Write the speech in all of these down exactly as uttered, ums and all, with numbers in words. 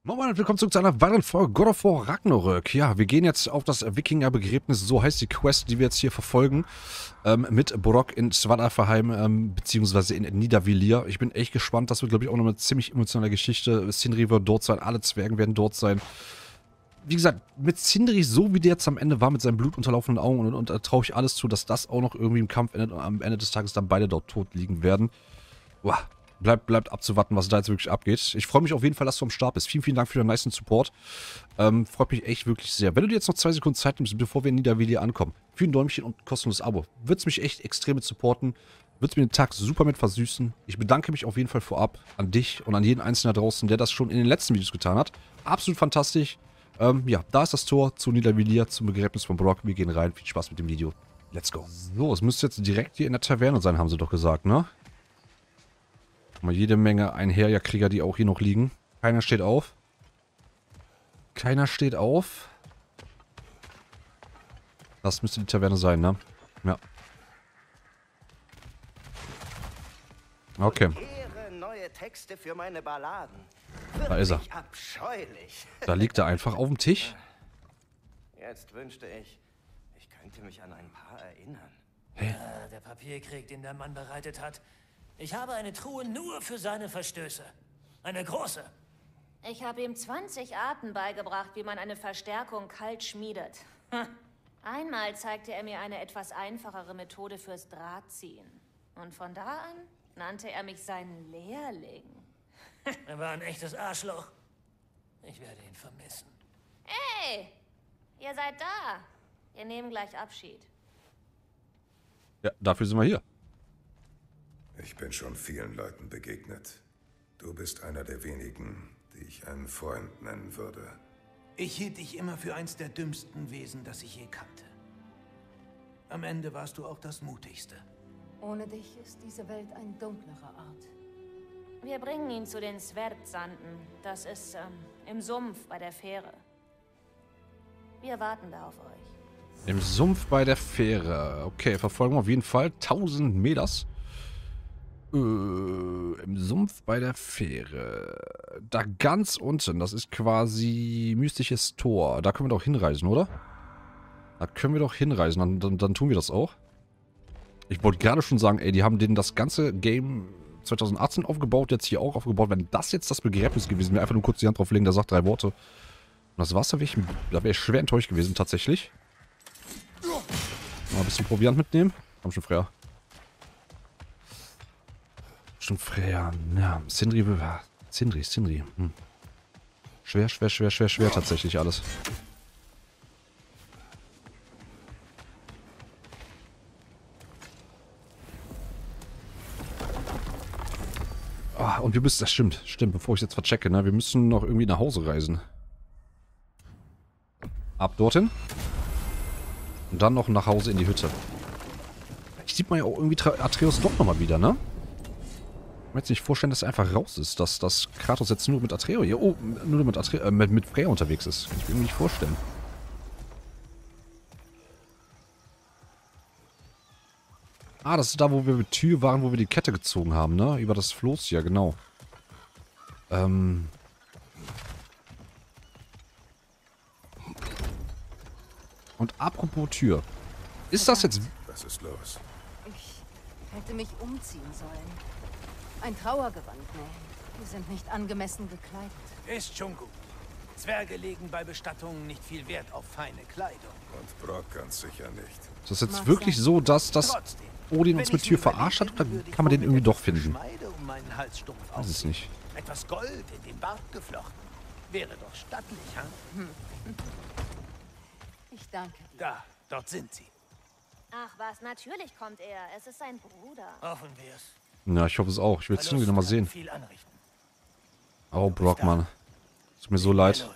Moin Moin und willkommen zurück zu einer weiteren Folge God of War Ragnarök. Ja, wir gehen jetzt auf das Wikingerbegräbnis, so heißt die Quest, die wir jetzt hier verfolgen, ähm, mit Brok in Svartalfheim, ähm, beziehungsweise in Nidavellir. Ich bin echt gespannt, das wird, glaube ich, auch noch eine ziemlich emotionale Geschichte. Sindri wird dort sein, alle Zwergen werden dort sein. Wie gesagt, mit Sindri, so wie der jetzt am Ende war, mit seinen blutunterlaufenden Augen, und, und, und traue ich alles zu, dass das auch noch irgendwie im Kampf endet und am Ende des Tages dann beide dort tot liegen werden. Boah. Bleibt, bleibt abzuwarten, was da jetzt wirklich abgeht. Ich freue mich auf jeden Fall, dass du am Start bist. Vielen, vielen Dank für den nicen Support. Ähm, freut mich echt wirklich sehr. Wenn du dir jetzt noch zwei Sekunden Zeit nimmst, bevor wir in Nidavellir ankommen, für ein Däumchen und ein kostenloses Abo, wird es mich echt extrem mit supporten. Wird es mir den Tag super mit versüßen. Ich bedanke mich auf jeden Fall vorab an dich und an jeden Einzelnen da draußen, der das schon in den letzten Videos getan hat. Absolut fantastisch. Ähm, ja, da ist das Tor zu Nidavellir, zum Begräbnis von Brok. Wir gehen rein. Viel Spaß mit dem Video. Let's go. So, es müsste jetzt direkt hier in der Taverne sein, haben sie doch gesagt, ne? Mal jede Menge Einherjakrieger, die auch hier noch liegen. Keiner steht auf. Keiner steht auf. Das müsste die Taverne sein, ne? Ja. Okay. Neue Texte für meine Balladen. Da ist er. Abscheulich. Da liegt er einfach auf dem Tisch. Jetzt wünschte ich, ich könnte mich an ein paar erinnern. Hä? Ah, der Papierkrieg, den der Mann bereitet hat. Ich habe eine Truhe nur für seine Verstöße. Eine große. Ich habe ihm zwanzig Arten beigebracht, wie man eine Verstärkung kalt schmiedet. Hm. Einmal zeigte er mir eine etwas einfachere Methode fürs Drahtziehen. Und von da an nannte er mich seinen Lehrling. Er war ein echtes Arschloch. Ich werde ihn vermissen. Hey, ihr seid da. Wir nehmen gleich Abschied. Ja, dafür sind wir hier. Ich bin schon vielen Leuten begegnet. Du bist einer der wenigen, die ich einen Freund nennen würde. Ich hielt dich immer für eins der dümmsten Wesen, das ich je kannte. Am Ende warst du auch das mutigste. Ohne dich ist diese Welt ein dunklerer Ort. Wir bringen ihn zu den Sverdsanden. Das ist ähm, im Sumpf bei der Fähre. Wir warten da auf euch. Im Sumpf bei der Fähre. Okay, verfolgen wir auf jeden Fall. tausend Meters. Äh, im Sumpf bei der Fähre. Da ganz unten, das ist quasi mystisches Tor. Da können wir doch hinreisen, oder? Da können wir doch hinreisen, dann, dann, dann tun wir das auch. Ich wollte gerade schon sagen, ey, die haben denen das ganze Game zwanzig achtzehn aufgebaut, jetzt hier auch aufgebaut. Wenn das jetzt das Begräbnis gewesen wäre, einfach nur kurz die Hand drauflegen, der sagt drei Worte. Und das war's, da wäre ich, da wär ich schwer enttäuscht gewesen, tatsächlich. Mal ein bisschen Proviant mitnehmen. Komm schon, Freya. Schon Freya. Ja, Sindri. Sindri, Sindri. Hm. Schwer, schwer, schwer, schwer, schwer tatsächlich alles. Ah, und wir müssen, das stimmt, stimmt, bevor ich jetzt verchecke, ne? Wir müssen noch irgendwie nach Hause reisen. Ab dorthin. Und dann noch nach Hause in die Hütte. Ich sieht man ja auch irgendwie Atreus doch nochmal wieder, ne? Ich kann mir jetzt nicht vorstellen, dass er einfach raus ist, dass, dass Kratos jetzt nur mit Atreus, ja, oh, nur mit, Atre, äh, mit, mit Freya unterwegs ist. Kann ich mir irgendwie nicht vorstellen. Ah, das ist da, wo wir mit Tyr waren, wo wir die Kette gezogen haben, ne? Über das Floß hier, genau. Ähm. Und apropos Tyr. Ist das jetzt... Was ist los? Ich hätte mich umziehen sollen. Ein Trauergewand nähen. Wir sind nicht angemessen gekleidet. Ist schon gut. Zwerge legen bei Bestattungen nicht viel Wert auf feine Kleidung. Und Brok ganz sicher nicht. Ist das jetzt wirklich so, dass das Trotzdem, Odin uns wenn mit ich Tyr mir verarscht hat? Oder überlegen würde, kann man den ich irgendwie etwas doch finden? Geschmeide um meinen Halsstumpf Weiß es aufziehen. nicht. Etwas Gold in den Bart geflochten. Wäre doch stattlich, hm? Ich danke dir. Da, dort sind sie. Ach was, natürlich kommt er. Es ist sein Bruder. Hoffen wir es. Ja, ich hoffe es auch. Ich will Sindri nochmal sehen. Viel anrichten. Oh, Brok, Mann. Tut mir so leid. Los.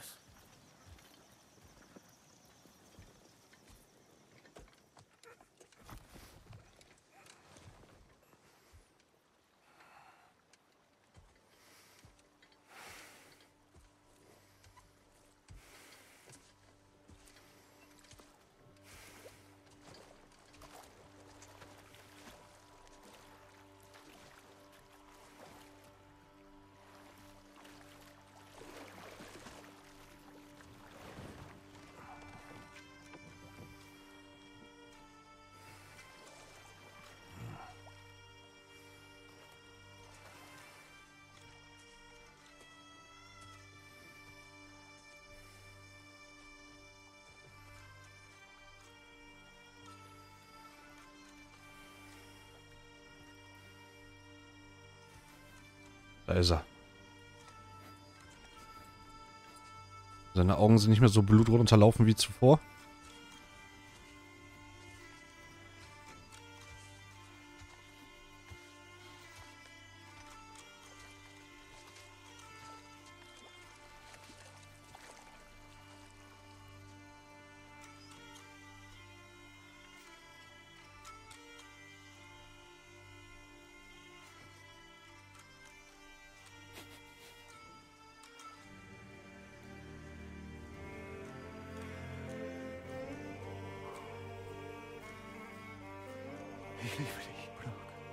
Da ist er. Seine Augen sind nicht mehr so blutrot unterlaufen wie zuvor. Ich liebe dich, Brock.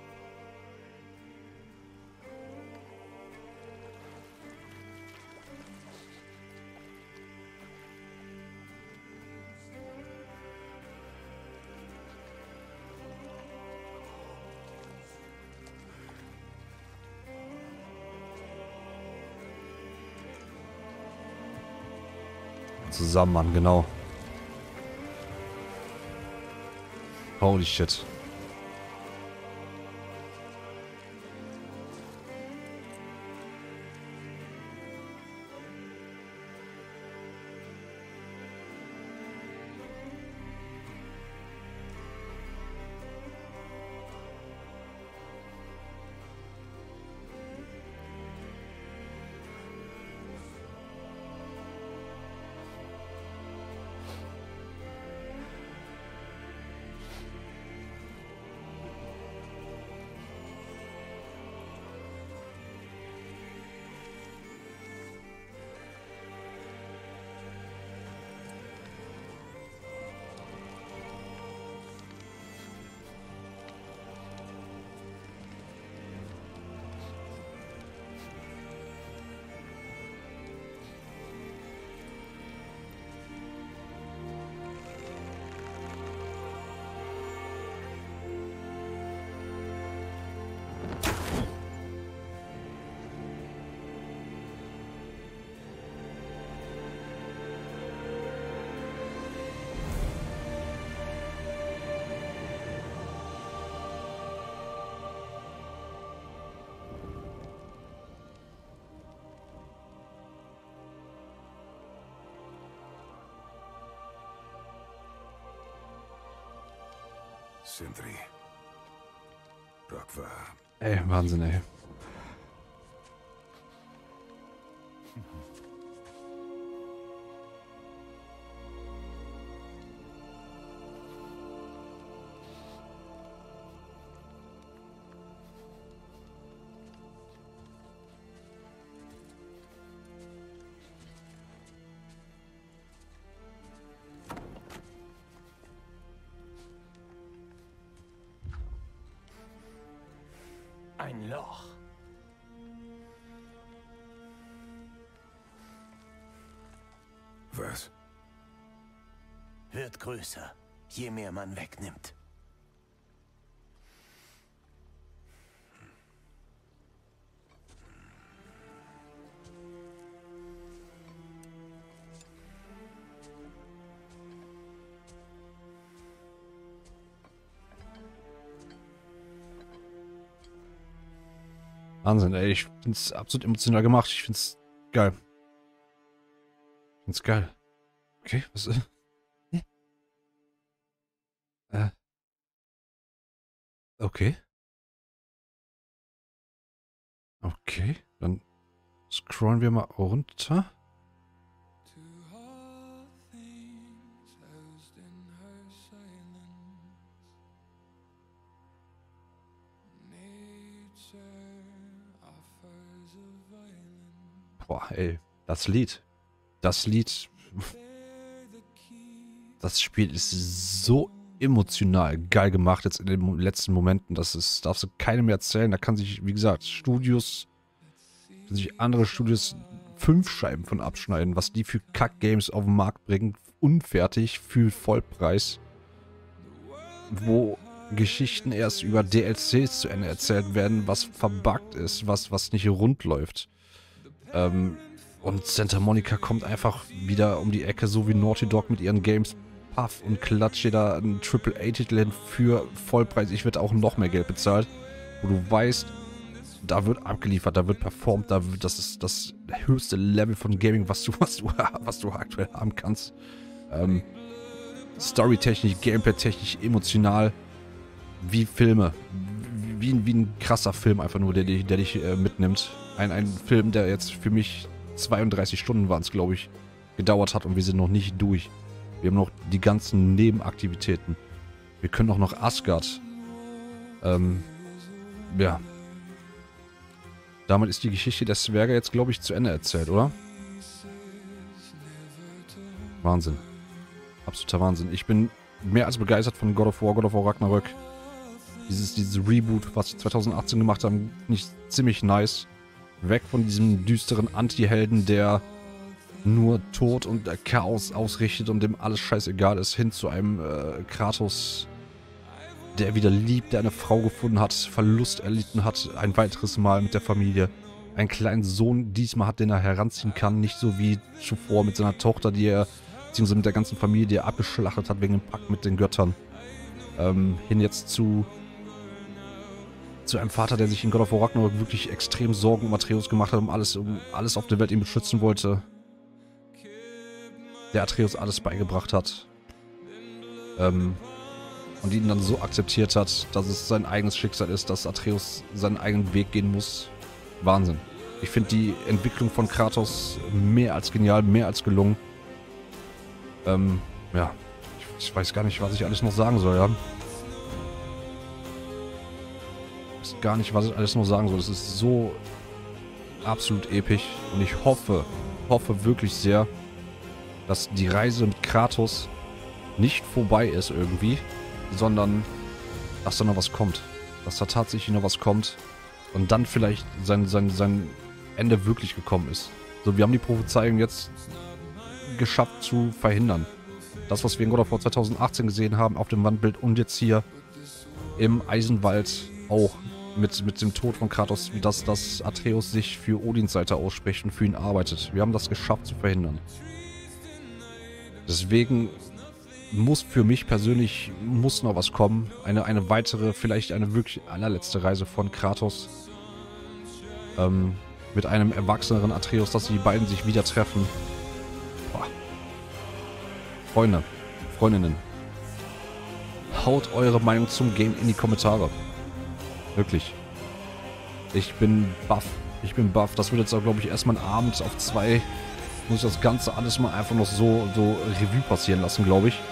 Zusammen, Mann, genau. Holy shit. Sindri. Brock war... Ey, Wahnsinn, ey. Ein Loch. Was? Wird größer, je mehr man wegnimmt. Wahnsinn, ey. Ich find's absolut emotional gemacht. Ich find's geil. Ich find's geil. Okay, was ist... Äh. Okay. Okay, dann scrollen wir mal runter. Boah, ey, das Lied. Das Lied. Das Spiel ist so emotional geil gemacht jetzt in den letzten Momenten. Das ist, darfst du keinem mehr erzählen. Da kann sich, wie gesagt, Studios, kann sich andere Studios fünf Scheiben von abschneiden, was die für Kack-Games auf den Markt bringen. Unfertig für Vollpreis. Wo Geschichten erst über D L Cs zu Ende erzählt werden, was verbuggt ist, was, was nicht rund läuft. Ähm, und Santa Monica kommt einfach wieder um die Ecke, so wie Naughty Dog mit ihren Games. Puff und klatscht dir da einen Triple A Titel hin für Vollpreis. Ich werde auch noch mehr Geld bezahlt. Wo du weißt, da wird abgeliefert, da wird performt, da wird, das ist das höchste Level von Gaming, was du, was du, was du aktuell haben kannst. Ähm, Storytechnisch, Gameplay-technisch, emotional, wie Filme, wie, wie ein krasser Film einfach nur, der, der dich äh, mitnimmt. Ein, ein Film, der jetzt für mich zweiunddreißig Stunden waren es, glaube ich, gedauert hat und wir sind noch nicht durch. Wir haben noch die ganzen Nebenaktivitäten. Wir können auch noch Asgard. Ähm, ja. Damit ist die Geschichte der Zwerge jetzt, glaube ich, zu Ende erzählt, oder? Wahnsinn. Absoluter Wahnsinn. Ich bin mehr als begeistert von God of War, God of War Ragnarök. Dieses, dieses Reboot, was sie zwanzig achtzehn gemacht haben, finde ich ziemlich nice. Weg von diesem düsteren Anti-Helden, der nur Tod und Chaos ausrichtet und dem alles scheißegal ist, hin zu einem äh, Kratos, der wieder liebt, der eine Frau gefunden hat, Verlust erlitten hat, ein weiteres Mal mit der Familie. Einen kleinen Sohn diesmal hat, den er heranziehen kann, nicht so wie zuvor mit seiner Tochter, die er, beziehungsweise mit der ganzen Familie, die er abgeschlachtet hat wegen dem Pakt mit den Göttern. Ähm, hin jetzt zu zu einem Vater, der sich in God of War Ragnarök wirklich extrem Sorgen um Atreus gemacht hat, um alles, um alles auf der Welt ihn beschützen wollte. Der Atreus alles beigebracht hat. Ähm, und ihn dann so akzeptiert hat, dass es sein eigenes Schicksal ist, dass Atreus seinen eigenen Weg gehen muss. Wahnsinn. Ich finde die Entwicklung von Kratos mehr als genial, mehr als gelungen. Ähm, ja. Ich, ich weiß gar nicht, was ich alles noch sagen soll, ja. Ich weiß gar nicht, was ich alles noch sagen soll. Das ist so absolut episch. Und ich hoffe, hoffe wirklich sehr, dass die Reise mit Kratos nicht vorbei ist irgendwie, sondern dass da noch was kommt. Dass da tatsächlich noch was kommt und dann vielleicht sein, sein, sein Ende wirklich gekommen ist. So, wir haben die Prophezeiung jetzt geschafft zu verhindern. Das, was wir in God of War zwanzig achtzehn gesehen haben, auf dem Wandbild und jetzt hier im Eisenwald auch mit, mit dem Tod von Kratos, dass, dass Atreus sich für Odins Seite ausspricht und für ihn arbeitet. Wir haben das geschafft zu verhindern. Deswegen muss für mich persönlich muss noch was kommen. Eine, eine weitere, vielleicht eine wirklich allerletzte Reise von Kratos. Ähm, mit einem erwachseneren Atreus, dass die beiden sich wieder treffen. Boah. Freunde, Freundinnen. Haut eure Meinung zum Game in die Kommentare. Wirklich. Ich bin baff. Ich bin baff. Das wird jetzt auch, glaube ich, erstmal ein Abend auf zwei. Muss ich das Ganze alles mal einfach noch so, so Revue passieren lassen, glaube ich.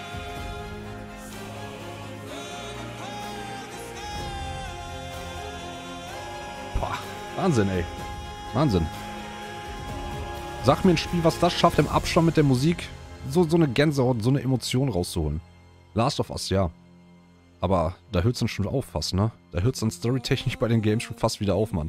Boah, Wahnsinn, ey. Wahnsinn. Sag mir ein Spiel, was das schafft, im Abstand mit der Musik so, so eine Gänsehaut, so eine Emotion rauszuholen. Last of Us, ja. Aber da hört es dann schon auf fast, ne? Da hört es dann storytechnisch bei den Games schon fast wieder auf, Mann.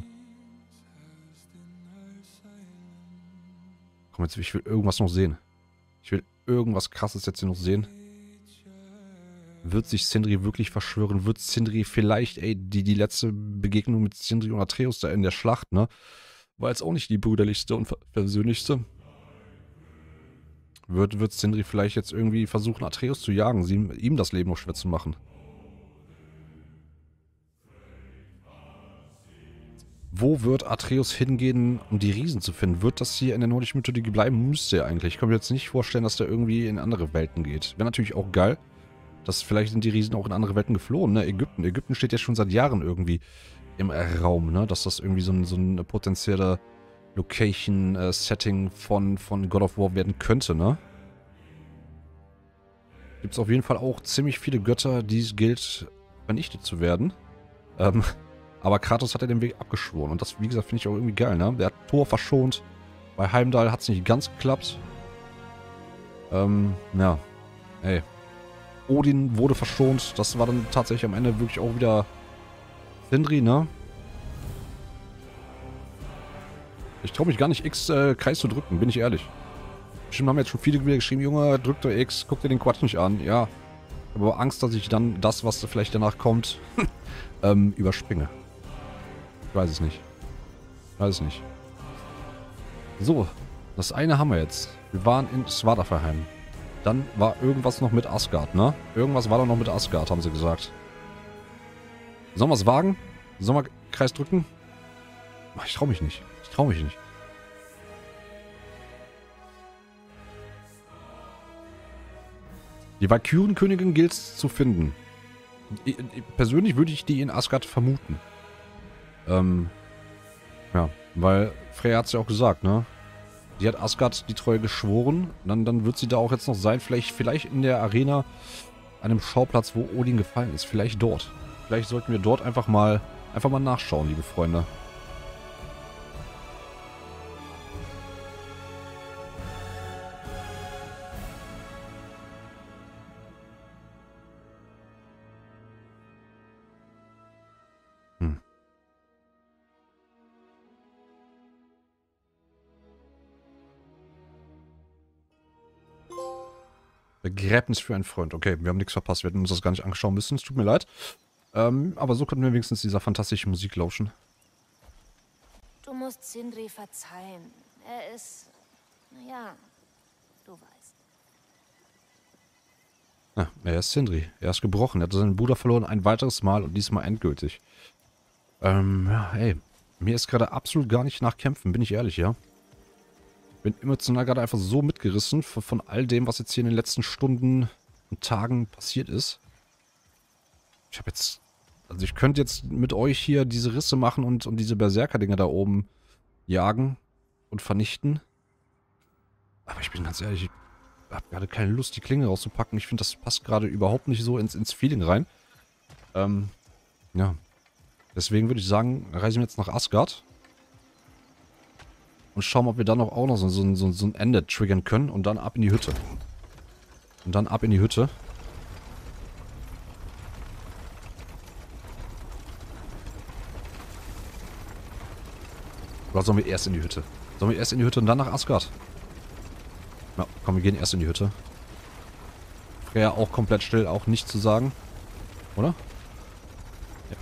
Komm jetzt, ich will irgendwas noch sehen. Ich will irgendwas Krasses jetzt hier noch sehen. Wird sich Sindri wirklich verschwören? Wird Sindri vielleicht, ey, die, die letzte Begegnung mit Sindri und Atreus da in der Schlacht, ne? War jetzt auch nicht die brüderlichste und persönlichste. Wird, wird Sindri vielleicht jetzt irgendwie versuchen, Atreus zu jagen, sie, ihm das Leben noch schwer zu machen? Wo wird Atreus hingehen, um die Riesen zu finden? Wird das hier in der nordischen Mythologie bleiben? Müsste er eigentlich. Ich kann mir jetzt nicht vorstellen, dass der irgendwie in andere Welten geht. Wäre natürlich auch geil. Dass vielleicht sind die Riesen auch in andere Welten geflohen, ne? Ägypten. Ägypten steht ja schon seit Jahren irgendwie im Raum, ne? Dass das irgendwie so ein, so ein potenzieller Location-Setting von, von God of War werden könnte, ne? Gibt es auf jeden Fall auch ziemlich viele Götter, die es gilt, vernichtet zu werden. Ähm... Aber Kratos hat ja den Weg abgeschworen. Und das, wie gesagt, finde ich auch irgendwie geil, ne? Der hat Thor verschont. Bei Heimdall hat es nicht ganz geklappt. Ähm, ja. Ey. Odin wurde verschont. Das war dann tatsächlich am Ende wirklich auch wieder Sindri, ne? Ich traue mich gar nicht, X äh, Kreis zu drücken, bin ich ehrlich. Bestimmt haben jetzt schon viele wieder geschrieben, Junge, drück doch X, guck dir den Quatsch nicht an. Ja. Aber Angst, dass ich dann das, was vielleicht danach kommt, ähm, überspringe. Ich weiß es nicht. Ich weiß es nicht. So, das eine haben wir jetzt. Wir waren in Svartalfheim. Dann war irgendwas noch mit Asgard, ne? Irgendwas war da noch mit Asgard, haben sie gesagt. Sollen wir es wagen? Sollen wir Kreis drücken? Ich trau mich nicht. Ich trau mich nicht. Die Valkyrenkönigin gilt es zu finden. Ich, ich, persönlich würde ich die in Asgard vermuten. Ähm, ja, weil Freya hat es ja auch gesagt, ne? Die hat Asgard die Treue geschworen. Dann, dann wird sie da auch jetzt noch sein. Vielleicht, vielleicht in der Arena, an einem Schauplatz, wo Odin gefallen ist. Vielleicht dort. Vielleicht sollten wir dort einfach mal, einfach mal nachschauen, liebe Freunde. Hm. Begräbnis für einen Freund. Okay, wir haben nichts verpasst. Wir hätten uns das gar nicht anschauen müssen. Es tut mir leid. Ähm, aber so konnten wir wenigstens dieser fantastischen Musik lauschen. Du musst Sindri verzeihen. Er ist... Naja, du weißt. Ja, er ist Sindri. Er ist gebrochen. Er hat seinen Bruder verloren ein weiteres Mal und diesmal endgültig. Ähm, ja, ey. Mir ist gerade absolut gar nicht nach Kämpfen, bin ich ehrlich, ja. Bin emotional gerade einfach so mitgerissen von, von all dem, was jetzt hier in den letzten Stunden und Tagen passiert ist. Ich habe jetzt... Also ich könnte jetzt mit euch hier diese Risse machen und, und diese Berserker-Dinger da oben jagen und vernichten. Aber ich bin ganz ehrlich, ich habe gerade keine Lust, die Klinge rauszupacken. Ich finde, das passt gerade überhaupt nicht so ins, ins Feeling rein. Ähm, ja. Deswegen würde ich sagen, reisen wir jetzt nach Asgard. Und schauen, ob wir dann auch noch so, so, so, so ein Ende triggern können. Und dann ab in die Hütte. Und dann ab in die Hütte. Oder sollen wir erst in die Hütte? Sollen wir erst in die Hütte und dann nach Asgard? Ja, komm, wir gehen erst in die Hütte. Freya auch komplett still, auch nichts zu sagen. Oder? Ja.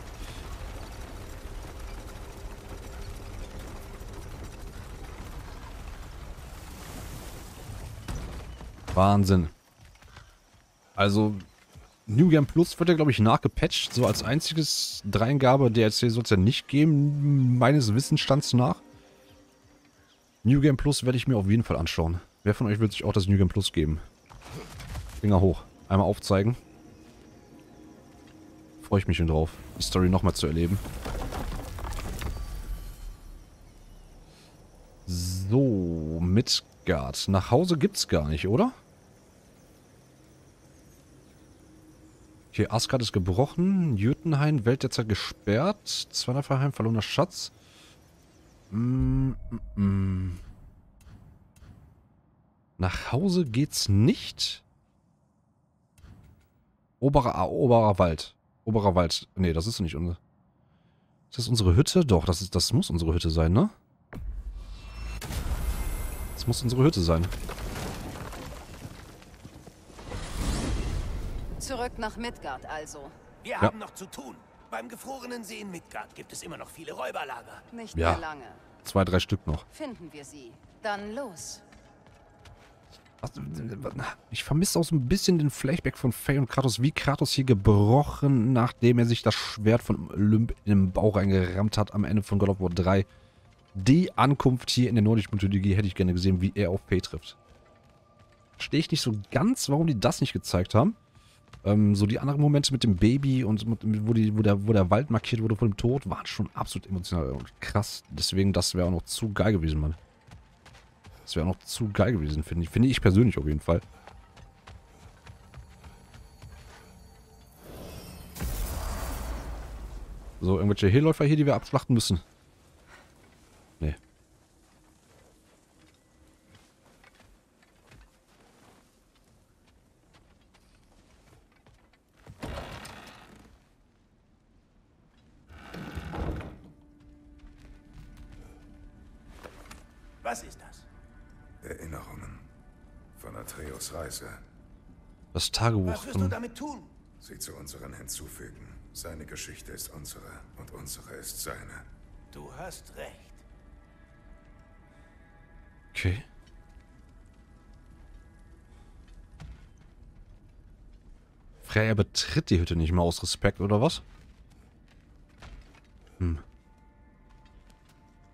Wahnsinn. Also, New Game Plus wird ja, glaube ich, nachgepatcht. So als einziges Dreingabe D L C soll es ja nicht geben, meines Wissensstands nach. New Game Plus werde ich mir auf jeden Fall anschauen. Wer von euch wird sich auch das New Game Plus geben? Finger hoch. Einmal aufzeigen. Freue ich mich schon drauf, die Story nochmal zu erleben. So, Midgard. Nach Hause gibt's gar nicht, oder? Okay, Asgard ist gebrochen. Jötunheim, Welt derzeit gesperrt. Zwanderverheim, verlorener Schatz. Mm, mm, mm. Nach Hause geht's nicht. Oberer, ah, Oberer Wald. Oberer Wald. Nee, das ist nicht unsere. Ist das unsere Hütte? Doch, das, ist, das muss unsere Hütte sein, ne? Das muss unsere Hütte sein. Zurück nach Midgard also. Wir Ja. haben noch zu tun. Beim gefrorenen See in Midgard gibt es immer noch viele Räuberlager. Nicht Ja. mehr lange. Zwei, drei Stück noch. Finden wir sie. Dann los. Was, ich vermisse auch so ein bisschen den Flashback von Faye und Kratos, wie Kratos hier gebrochen, nachdem er sich das Schwert von Olymp in den Bauch reingerammt hat am Ende von God of War drei. Die Ankunft hier in der nordischen Mythologie hätte ich gerne gesehen, wie er auf Faye trifft. Verstehe ich nicht so ganz, warum die das nicht gezeigt haben. Ähm, so die anderen Momente mit dem Baby und mit, wo, die, wo, der, wo der Wald markiert wurde vor dem Tod, waren schon absolut emotional und krass. Deswegen, das wäre auch noch zu geil gewesen, Mann. Das wäre auch noch zu geil gewesen, finde ich. Finde ich persönlich auf jeden Fall. So, irgendwelche Heerläufer hier, die wir abschlachten müssen. Nee. Was ist das? Erinnerungen von Atreus Reise. Das Tagebuch Was wirst du von... damit tun? Sie zu unseren hinzufügen. Seine Geschichte ist unsere und unsere ist seine. Du hast recht. Okay. Freya betritt die Hütte nicht mehr aus Respekt, oder was? Hm.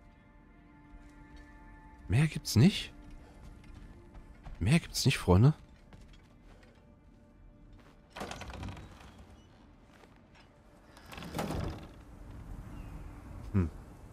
Mehr gibt's nicht? Mehr gibt's nicht, Freunde. Hm.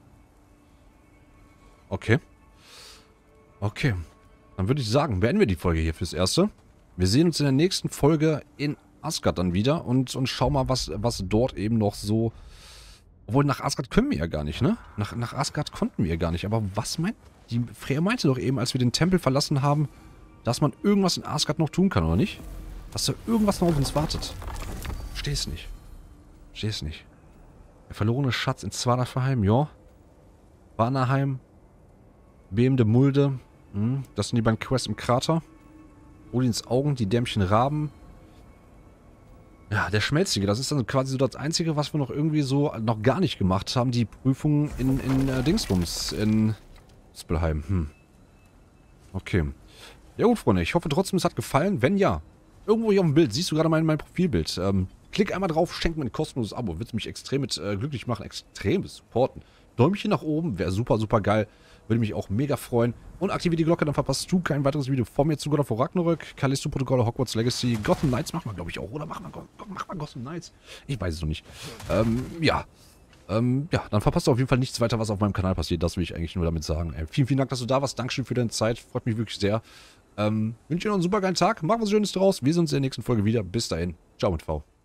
Okay. Okay. Dann würde ich sagen, beenden wir die Folge hier fürs Erste. Wir sehen uns in der nächsten Folge in Asgard dann wieder und, und schauen mal, was, was dort eben noch so... Obwohl, nach Asgard können wir ja gar nicht, ne? Nach, nach Asgard konnten wir ja gar nicht. Aber was meint... Die Freya meinte doch eben, als wir den Tempel verlassen haben, dass man irgendwas in Asgard noch tun kann, oder nicht? Dass da irgendwas noch auf uns wartet. Versteh es nicht. Versteh es nicht. Der verlorene Schatz in Svartalfheim, ja. Vanaheim. Bebende Mulde. Hm, das sind die beiden Quests im Krater. Odins Augen, die Dämmchen Raben. Ja, der Schmelzige, das ist dann quasi so das Einzige, was wir noch irgendwie so noch gar nicht gemacht haben. Die Prüfung in, in äh, Dingsbums, in Muspelheim. Hm. Okay. Ja gut, Freunde, ich hoffe trotzdem, es hat gefallen. Wenn ja, irgendwo hier auf dem Bild, siehst du gerade mein, mein Profilbild. Ähm, klick einmal drauf, schenk mir ein kostenloses Abo. Würde mich extrem mit äh, glücklich machen, extrem supporten. Däumchen nach oben, wäre super, super geil. Würde mich auch mega freuen. Und aktiviere die Glocke, dann verpasst du kein weiteres Video von mir zu God of War Ragnarök, Callisto-Protokolle, Hogwarts Legacy, Gotham Knights machen wir, glaube ich, auch. Oder machen wir, machen wir Gotham Knights? Ich weiß es noch nicht. Ähm, ja. Ähm, ja, dann verpasst du auf jeden Fall nichts weiter, was auf meinem Kanal passiert. Das will ich eigentlich nur damit sagen. Ey, vielen, vielen Dank, dass du da warst. Dankeschön für deine Zeit. Freut mich wirklich sehr. Ähm, wünsche dir noch einen super geilen Tag. Mach was Schönes draus. Wir sehen uns in der nächsten Folge wieder. Bis dahin. Ciao mit V.